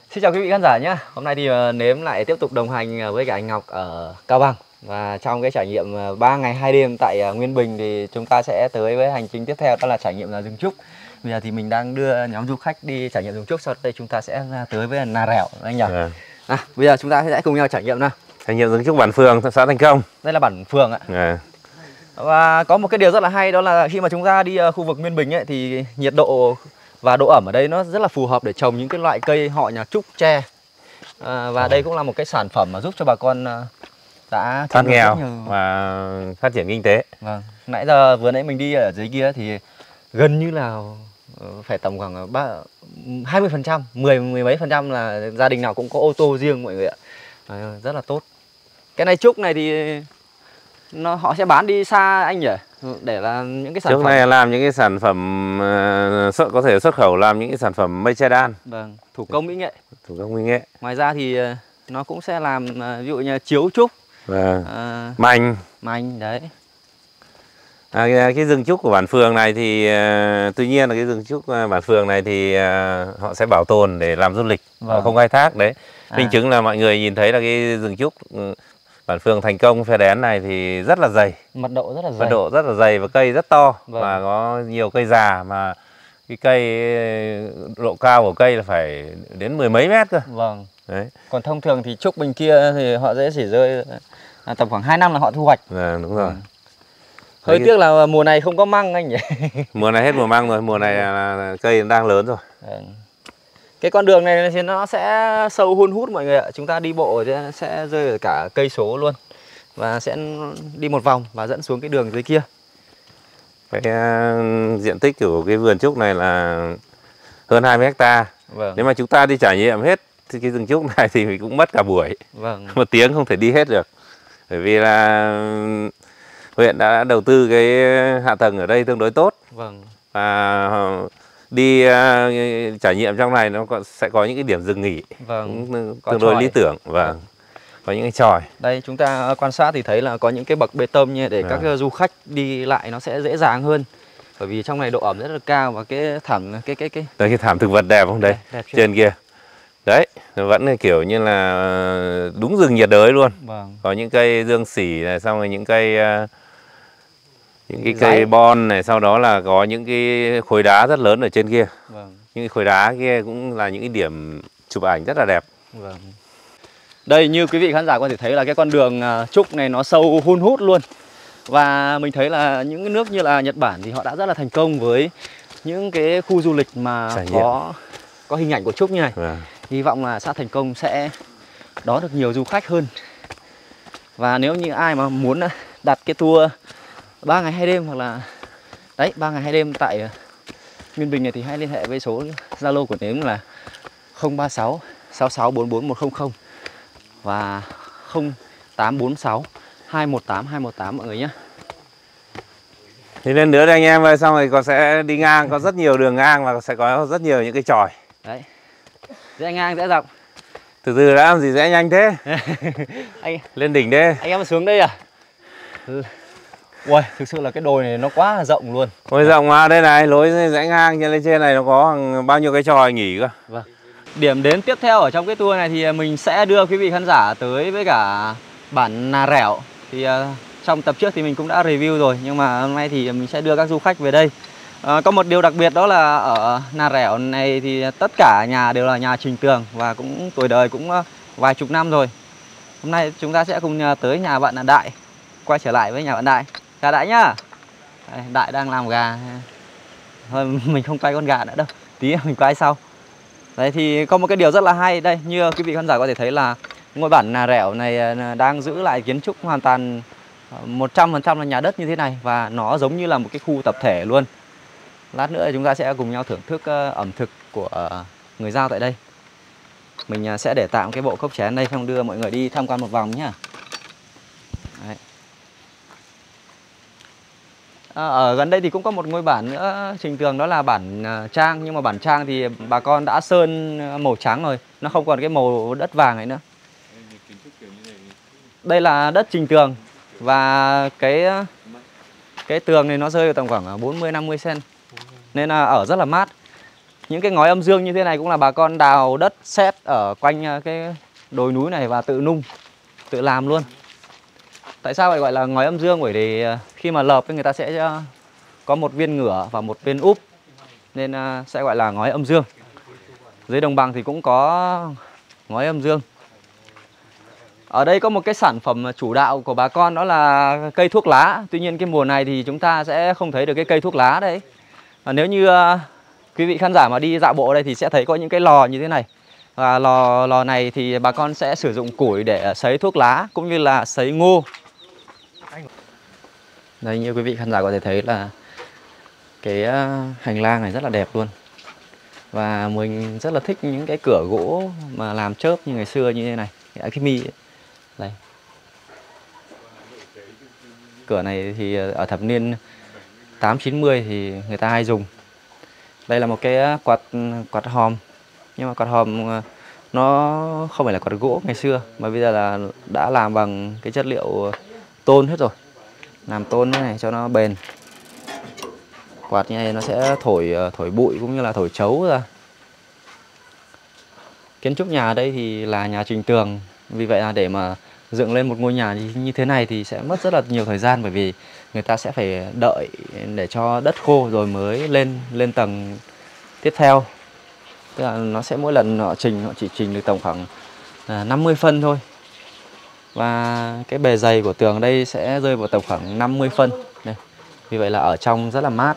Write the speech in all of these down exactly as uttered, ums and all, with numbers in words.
Xin chào quý vị khán giả nhé. Hôm nay thì Nếm lại tiếp tục đồng hành với cả anh Ngọc ở Cao Bằng. Và trong cái trải nghiệm ba ngày hai đêm tại Nguyên Bình thì chúng ta sẽ tới với hành trình tiếp theo, đó là trải nghiệm là rừng trúc. Bây giờ thì mình đang đưa nhóm du khách đi trải nghiệm rừng trúc, sau đây chúng ta sẽ tới với Nà Rẻo anh nhỉ. À. À, bây giờ chúng ta sẽ cùng nhau trải nghiệm nào. Trải nghiệm rừng trúc bản Phường, xã Thành Công. Đây là bản Phường ạ. À. Và có một cái điều rất là hay, đó là khi mà chúng ta đi khu vực Nguyên Bình ấy, thì nhiệt độ và độ ẩm ở đây nó rất là phù hợp để trồng những cái loại cây họ nhà trúc, tre. À, và đây cũng là một cái sản phẩm mà giúp cho bà con đã thoát nghèo và phát triển kinh tế. Vâng. Nãy giờ vừa nãy mình đi ở dưới kia thì gần như là phải tầm khoảng ba hai mươi phần trăm, mười mười mấy phần trăm là gia đình nào cũng có ô tô riêng mọi người ạ. À, rất là tốt. Cái này trúc này thì nó họ sẽ bán đi xa anh nhỉ, để là những cái sản trúc phẩm này làm những cái sản phẩm uh, xuất có thể xuất khẩu, làm những cái sản phẩm mây che đan. Vâng, thủ công mỹ nghệ. Thủ công mỹ nghệ. Ngoài ra thì nó cũng sẽ làm ví dụ như chiếu trúc, vâng. À, mành, mành đấy. À, cái, cái rừng trúc của bản Phường này thì uh, tuy nhiên là cái rừng trúc uh, bản Phường này thì uh, họ sẽ bảo tồn để làm du lịch, vâng. Họ không khai thác đấy. Minh à. chứng là mọi người nhìn thấy là cái rừng trúc uh, bản Phường Thành Công Phe Đén này thì rất là dày, mật độ rất là dày, mật độ rất là dày và cây rất to, vâng. Và có nhiều cây già, mà cái cây độ cao của cây là phải đến mười mấy mét cơ. Vâng. Đấy. Còn thông thường thì trúc bên kia thì họ dễ chỉ rơi à, tầm khoảng hai năm là họ thu hoạch. À, đúng rồi. Vâng. Hơi Đấy. tiếc là mùa này không có măng anh nhỉ. Mùa này hết mùa măng rồi, mùa này là cây đang lớn rồi. Vâng. Cái con đường này thì nó sẽ sâu hun hút mọi người ạ. Chúng ta đi bộ sẽ rơi ở cả cây số luôn. Và sẽ đi một vòng và dẫn xuống cái đường dưới kia. Cái uh, diện tích của cái vườn trúc này là hơn hai mươi héc ta. Vâng. Nếu mà chúng ta đi trải nghiệm hết thì cái rừng trúc này thì mình cũng mất cả buổi. Vâng. Một tiếng không thể đi hết được. Bởi vì là huyện đã đầu tư cái hạ tầng ở đây tương đối tốt. Vâng. Và đi uh, trải nghiệm trong này nó có, sẽ có những cái điểm dừng nghỉ, vâng. Cũng tương đối lý tưởng và vâng. Có những cái chòi. Đây chúng ta quan sát thì thấy là có những cái bậc bê tông như để vâng. Các du khách đi lại nó sẽ dễ dàng hơn. Bởi vì trong này độ ẩm rất là cao và cái thảm cái cái cái Đấy, cái thảm thực vật đẹp không đấy? Đẹp trên kia. Đấy, nó vẫn kiểu như là đúng rừng nhiệt đới luôn. Vâng. Có những cây dương sỉ này, xong rồi những cây những cái cây bon này, sau đó là có những cái khối đá rất lớn ở trên kia. Vâng. Những cái khối đá kia cũng là những cái điểm chụp ảnh rất là đẹp. Vâng. Đây như quý vị khán giả có thể thấy là cái con đường trúc này nó sâu hun hút luôn. Và mình thấy là những cái nước như là Nhật Bản thì họ đã rất là thành công với những cái khu du lịch mà có có hình ảnh của trúc như này. Vâng. Hy vọng là xã Thành Công sẽ đón được nhiều du khách hơn. Và nếu như ai mà muốn đặt cái tour ba ngày hai đêm hoặc là đấy ba ngày hai đêm tại Nguyên Bình này thì hãy liên hệ với số Zalo của Nếm là không ba sáu sáu sáu bốn bốn một không không và không tám bốn sáu hai một tám hai một tám mọi người nhé. Thì lên nữa đây anh em ơi, xong rồi còn sẽ đi ngang, có rất nhiều đường ngang và sẽ có rất nhiều những cái chòi. Đấy. Dễ ngang dễ dọc. Từ từ đã làm gì dễ nhanh thế. Anh lên đỉnh đây. Anh em xuống đây à? Ui, thực sự là cái đồi này nó quá là rộng luôn. Ôi rộng mà, đây này, lối rẽ ngang lên trên này nó có bao nhiêu cái chòi nghỉ cơ. Vâng. Điểm đến tiếp theo ở trong cái tour này thì mình sẽ đưa quý vị khán giả tới với cả bản Nà Rẻo. Thì uh, trong tập trước thì mình cũng đã review rồi, nhưng mà hôm nay thì mình sẽ đưa các du khách về đây. Uh, có một điều đặc biệt đó là ở Nà Rẻo này thì tất cả nhà đều là nhà trình tường và cũng tuổi đời cũng uh, vài chục năm rồi. Hôm nay chúng ta sẽ cùng uh, tới nhà bạn là Đại, quay trở lại với nhà bạn Đại. Chào Đại nhá. Đây, Đại đang làm gà. Thôi mình không quay con gà nữa đâu, tí mình quay sau. Đấy thì có một cái điều rất là hay đây, như quý vị khán giả có thể thấy là ngôi bản Nà Rẻo này đang giữ lại kiến trúc hoàn toàn một trăm phần trăm là nhà đất như thế này. Và nó giống như là một cái khu tập thể luôn. Lát nữa chúng ta sẽ cùng nhau thưởng thức ẩm thực của người Dao tại đây. Mình sẽ để tạm cái bộ cốc chén đây, xong đưa mọi người đi tham quan một vòng nhá. Đấy. À, ở gần đây thì cũng có một ngôi bản nữa trình tường, đó là bản uh, Trang. Nhưng mà bản Trang thì bà con đã sơn màu trắng rồi, nó không còn cái màu đất vàng ấy nữa. Đây là đất trình tường. Và cái cái tường này nó rơi vào tầm khoảng bốn mươi năm mươi xăng-ti-mét, nên là ở rất là mát. những cái ngói âm dương như thế này cũng là bà con đào đất sét ở quanh cái đồi núi này và tự nung, tự làm luôn. Tại sao lại gọi là ngói âm dương? Bởi vì khi mà lợp người ta sẽ có một viên ngửa và một viên úp, nên sẽ gọi là ngói âm dương. Dưới đồng bằng thì cũng có ngói âm dương. Ở đây có một cái sản phẩm chủ đạo của bà con, đó là cây thuốc lá. Tuy nhiên cái mùa này thì chúng ta sẽ không thấy được cái cây thuốc lá đấy. Và nếu như uh, quý vị khán giả mà đi dạo bộ ở đây thì sẽ thấy có những cái lò như thế này. Và lò lò này thì bà con sẽ sử dụng củi để sấy thuốc lá cũng như là sấy ngô. Đây, như quý vị khán giả có thể thấy là cái uh, hành lang này rất là đẹp luôn. Và mình rất là thích những cái cửa gỗ mà làm chớp như ngày xưa như thế này, cái mi đây. Cửa này thì ở thập niên tám chín mươi thì người ta hay dùng. Đây là một cái quạt quạt hòm, nhưng mà quạt hòm nó không phải là quạt gỗ ngày xưa, mà bây giờ là đã làm bằng cái chất liệu tôn hết rồi. Làm tôn thế này cho nó bền. Quạt như này nó sẽ thổi thổi bụi cũng như là thổi chấu ra. Kiến trúc nhà ở đây thì là nhà trình tường, vì vậy là để mà dựng lên một ngôi nhà như thế này thì sẽ mất rất là nhiều thời gian, bởi vì người ta sẽ phải đợi để cho đất khô rồi mới lên lên tầng tiếp theo. Tức là nó sẽ mỗi lần họ trình họ chỉ trình được tổng khoảng năm mươi phân thôi. Và cái bề dày của tường đây sẽ rơi vào tầm khoảng năm mươi phân. Đây. Vì vậy là ở trong rất là mát.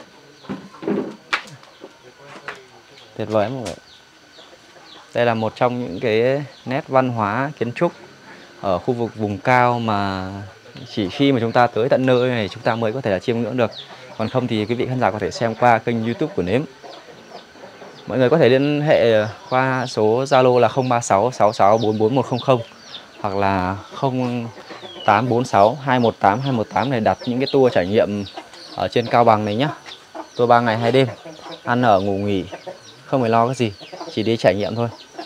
Tuyệt vời mọi người. Đây là một trong những cái nét văn hóa kiến trúc ở khu vực vùng cao mà chỉ khi mà chúng ta tới tận nơi này chúng ta mới có thể là chiêm ngưỡng được. Còn không thì quý vị khán giả có thể xem qua kênh YouTube của Nếm. Mọi người có thể liên hệ qua số Zalo là không ba sáu sáu sáu bốn bốn một không không hoặc là không tám bốn sáu hai một tám hai một tám để đặt những cái tour trải nghiệm ở trên Cao Bằng này nhé. Tour ba ngày hai đêm, ăn ở ngủ nghỉ, không phải lo cái gì, chỉ đi trải nghiệm thôi.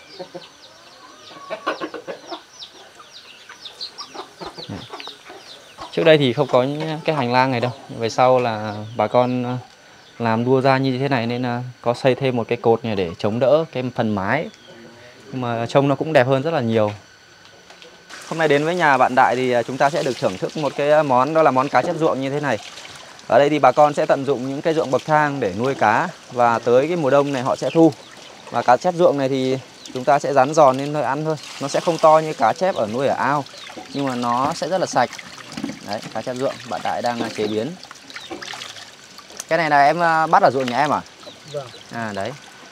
Trước đây thì không có những cái hành lang này đâu. Về sau là bà con làm đua ra như thế này nên có xây thêm một cái cột này để chống đỡ cái phần mái. Nhưng mà trông nó cũng đẹp hơn rất là nhiều. Hôm nay đến với nhà bạn Đại thì chúng ta sẽ được thưởng thức một cái món, đó là món cá chép ruộng như thế này. Ở đây thì bà con sẽ tận dụng những cái ruộng bậc thang để nuôi cá, và tới cái mùa đông này họ sẽ thu. Và cá chép ruộng này thì chúng ta sẽ rán giòn lên thôi ăn thôi. Nó sẽ không to như cá chép ở nuôi ở ao, nhưng mà nó sẽ rất là sạch. Đấy, cá chép ruộng bạn Đại đang chế biến. Cái này là em bắt ở ruộng nhà em à? Vâng. À đấy.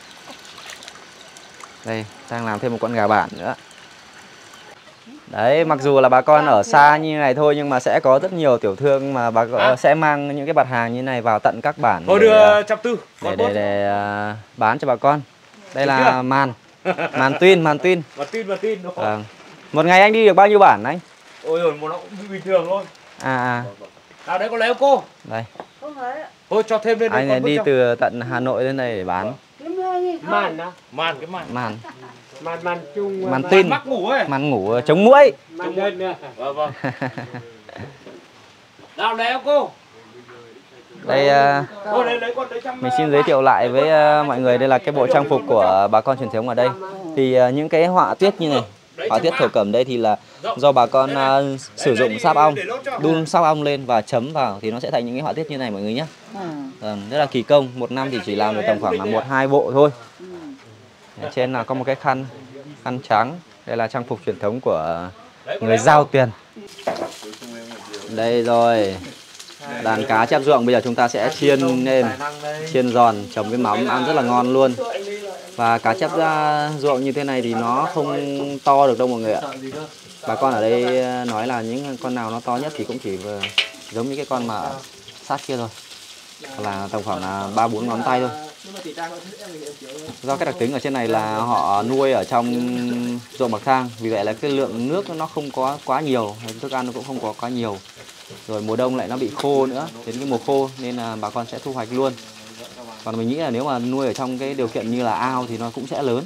Đây, đang làm thêm một con gà bản nữa. Đấy, mặc dù là bà con ở xa như này thôi nhưng mà sẽ có rất nhiều tiểu thương mà bà con sẽ mang những cái mặt hàng như này vào tận các bản Thôi để, đưa trăm tư để, để, để, để uh, bán cho bà con. Đây là màn màn tuyên, màn tuyên. Màn tuyên, màn tuyên. Vâng. Một ngày anh đi được bao nhiêu bản anh? Ôi rồi, một nó cũng bình thường thôi. À à. Nào đấy có lấy không cô? Đây. Thôi cho thêm lên đây. Anh này đi từ tận Hà Nội lên đây để bán. Màn á? Màn cái màn. Màn. Màn màn chung. Màn tin. Mắc ngủ ấy. Màn ngủ chống muỗi. Màn đơn nè. Vâng vâng. Nào lấy không cô? Đây uh, mình xin giới thiệu lại với uh, mọi người, đây là cái bộ trang phục của bà con truyền thống ở đây. Thì uh, những cái họa tiết như này, họa tiết thổ cẩm đây thì là do bà con uh, sử dụng sáp ong, đun sáp ong lên và chấm vào thì nó sẽ thành những cái họa tiết như này mọi người nhé. Vâng, rất là kỳ công, một năm thì chỉ làm được tầm khoảng là một hai bộ thôi. Ở trên là có một cái khăn, khăn trắng, đây là trang phục truyền thống của người Dao Tuyền. Đây rồi. Đàn cá chép ruộng bây giờ chúng ta sẽ chiên lên, chiên giòn, chấm với mắm ăn rất là ngon luôn. Và cá chép ruộng như thế này thì nó không to được đâu mọi người ạ. Bà con ở đây nói là những con nào nó to nhất thì cũng chỉ giống như cái con mà sát kia thôi, là tầm khoảng là ba bốn ngón tay thôi. Do cái đặc tính ở trên này là họ nuôi ở trong ruộng bậc thang, vì vậy là cái lượng nước nó không có quá nhiều, thức ăn nó cũng không có quá nhiều. Rồi mùa đông lại nó bị khô nữa, đến cái mùa khô nên là bà con sẽ thu hoạch luôn. Còn mình nghĩ là nếu mà nuôi ở trong cái điều kiện như là ao thì nó cũng sẽ lớn.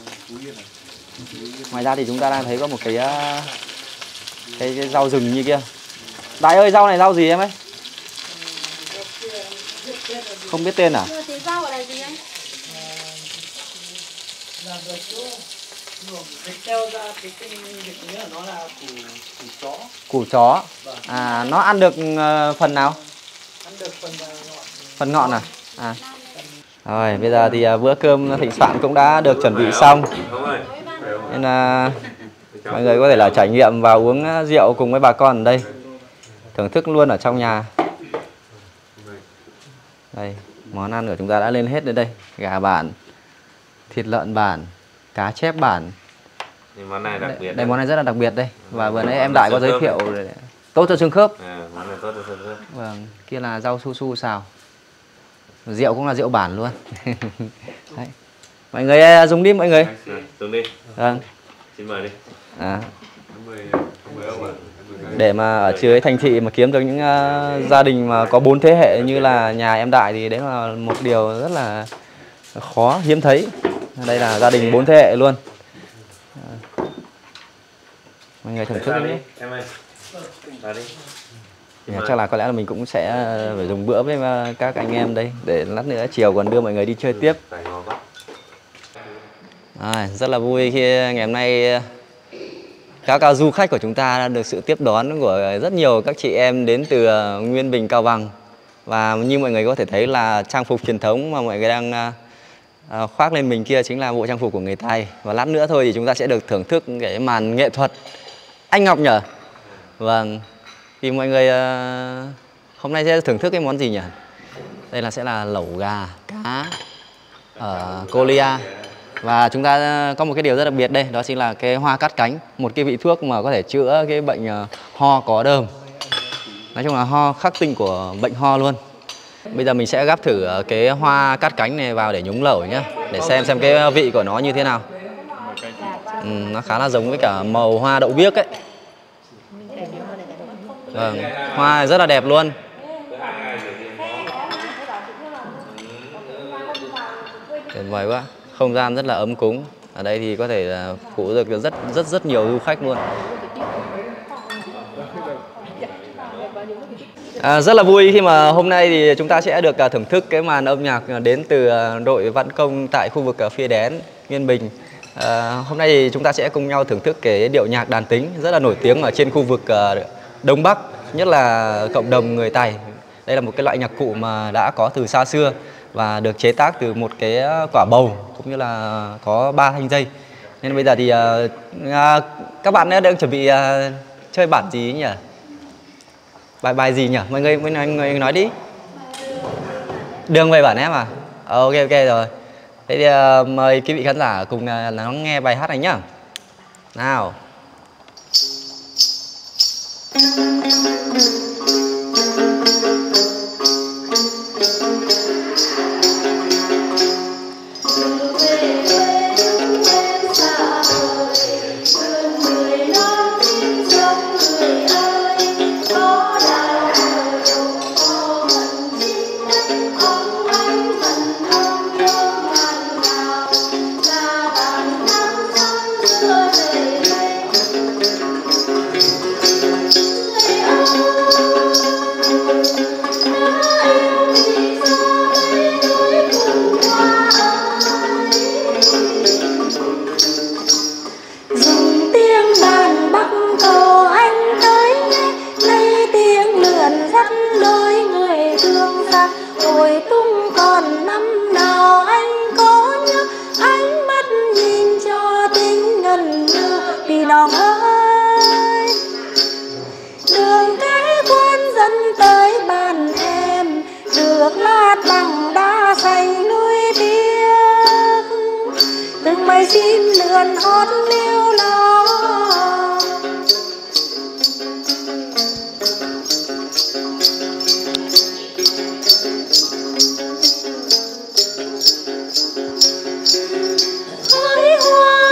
Ngoài ra thì chúng ta đang thấy có một cái cái, cái rau rừng như kia. Đại ơi, rau này rau gì em ấy? Không biết tên à? Là được chứ. Dịch theo ra cái cái dịch nghĩa của nó là củ củ chó. Củ chó. À, nó ăn được uh, phần nào? Ăn được phần ngọn. Phần ngọn à? À. Rồi, bây giờ thì uh, bữa cơm thịnh soạn cũng đã được chuẩn bị xong. Nên là uh, mọi người có thể là trải nghiệm và uống rượu cùng với bà con ở đây. Thưởng thức luôn ở trong nhà. Đây, món ăn của chúng ta đã lên hết đến đây. Gà bản, thịt lợn bản, cá chép bản. Món này đặc biệt. Đây, món này rất là đặc biệt đây. Và vừa nãy em Đại có giới thiệu tốt cho xương khớp. À, món này tốt cho xương khớp. Vâng, kia là rau su su xào. Rượu cũng là rượu bản luôn. Đấy. Mọi người dùng đi mọi người. Dùng đi. Vâng. Xin mời đi. À. Để mà ở dưới thành thị mà kiếm được những uh, gia đình mà có bốn thế hệ như là nhà em Đại thì đấy là một điều rất là khó, hiếm thấy. Đây là gia đình bốn thế hệ luôn. À. Mọi người thưởng thức đi. Em ơi. Vào đi. Yeah, chắc là có lẽ là mình cũng sẽ phải dùng bữa với các anh em đây để lát nữa chiều còn đưa mọi người đi chơi tiếp. À, rất là vui khi ngày hôm nay các du khách của chúng ta đã được sự tiếp đón của rất nhiều các chị em đến từ Nguyên Bình, Cao Bằng. Và như mọi người có thể thấy là trang phục truyền thống mà mọi người đang khoác lên mình kia chính là bộ trang phục của người Tày. Và lát nữa thôi thì chúng ta sẽ được thưởng thức cái màn nghệ thuật. Anh Ngọc nhỉ? Vâng. Thì mọi người uh, hôm nay sẽ thưởng thức cái món gì nhỉ? Đây là sẽ là lẩu gà, cá ở Cô Lia. Và chúng ta có một cái điều rất đặc biệt đây, đó chính là cái hoa cát cánh, một cái vị thuốc mà có thể chữa cái bệnh uh, ho có đờm. Nói chung là ho khắc tinh của bệnh ho luôn. Bây giờ mình sẽ gắp thử cái hoa cát cánh này vào để nhúng lẩu nhé, để xem xem cái vị của nó như thế nào. Ừ, nó khá là giống với cả màu hoa đậu biếc ấy. Vâng, hoa rất là đẹp luôn. Tuyệt vời quá, không gian rất là ấm cúng. Ở đây thì có thể là phụ được rất rất rất nhiều du khách luôn. À, rất là vui khi mà hôm nay thì chúng ta sẽ được thưởng thức cái màn âm nhạc đến từ đội văn công tại khu vực Phi Đén, Nguyên Bình. À, hôm nay thì chúng ta sẽ cùng nhau thưởng thức cái điệu nhạc đàn tính rất là nổi tiếng ở trên khu vực Đông Bắc, nhất là cộng đồng người Tày. Đây là một cái loại nhạc cụ mà đã có từ xa xưa và được chế tác từ một cái quả bầu cũng như là có ba thanh dây. Nên bây giờ thì uh, các bạn đang chuẩn bị uh, chơi bản gì nhỉ? Bài bài gì nhỉ? Mọi người, mọi người nói đi. Đường về bản em à? Ok ok rồi. Thế thì uh, mời quý vị khán giả cùng uh, lắng nghe bài hát này nhá. Nào. chim lượn hót liêu lo. Hỡi hoa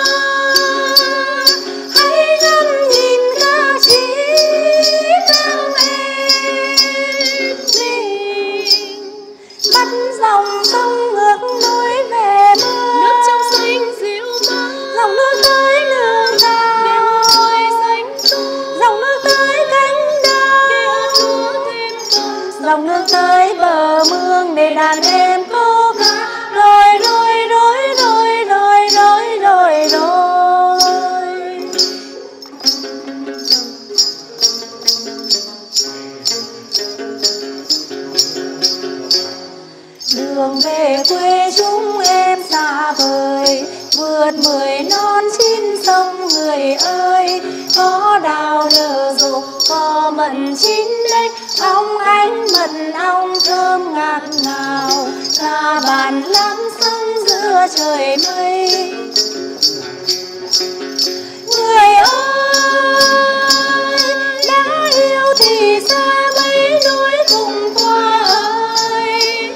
hãy ngắm nhìn ca sĩ đang êm mình, bắt dòng sông ngược lối về bờ, nước trong xanh dịu mát, dòng nước tới vượt mười non chín sông người ơi, có đào nở rộ có mận chín đây, ong ánh mận ong thơm ngạt ngào, cả bản lắm sông giữa trời mây. Người ơi đã yêu thì xa mấy núi cùng qua ơi,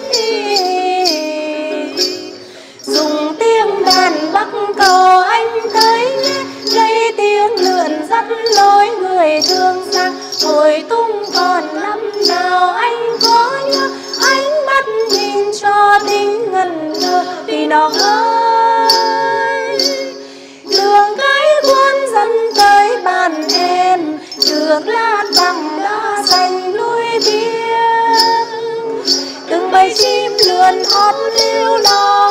dùng tiếng đàn bắc cầu anh thấy nghe, lấy tiếng lượn dắt lối người thương sang, hồi tung còn năm nào anh có nhớ, ánh mắt nhìn cho tính ngần ngơ vì nó ơi. Đường cái quân dân tới bàn em, được lát bằng lá xanh núi biếc, từng bầy chim lượn hót liêu lo.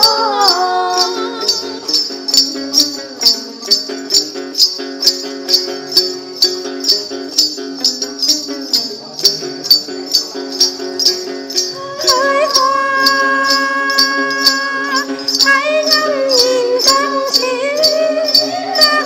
Hỡi hoa, hãy ngắm nhìn cánh chim các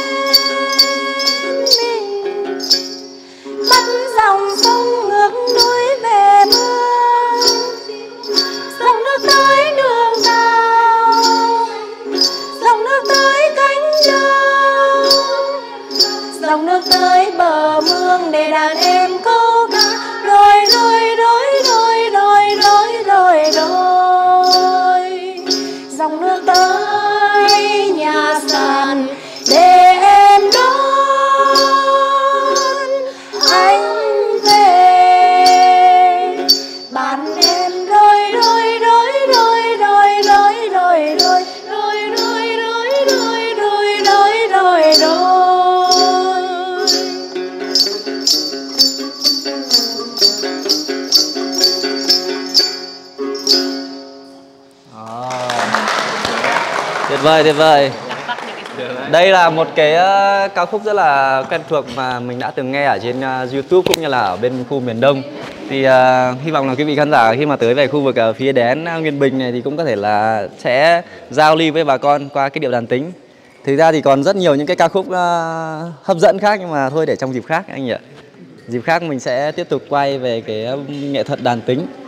em mình, bắt dòng sông ngược núi về mưa, dòng nước tới đường nào, dòng nước tới cánh đồng, dòng nước tới bờ mương để đàn em câu ca, rồi rồi rồi rồi rồi rồi rồi rồi, dòng nước tới nhà sàn để em đón anh về, bạn em rồi rồi rồi rồi rồi rồi rồi rồi rồi rồi rồi rồi rồi rồi rồi rồi. Tuyệt vời, tuyệt vời. Đây là một cái uh, ca khúc rất là quen thuộc mà mình đã từng nghe ở trên uh, YouTube cũng như là ở bên khu miền Đông. Thì uh, hy vọng là quý vị khán giả khi mà tới về khu vực ở phía Đén uh, Nguyên Bình này thì cũng có thể là sẽ giao lưu với bà con qua cái điệu đàn tính. Thực ra thì còn rất nhiều những cái ca khúc uh, hấp dẫn khác, nhưng mà thôi để trong dịp khác anh nhỉ. Dịp khác mình sẽ tiếp tục quay về cái nghệ thuật đàn tính.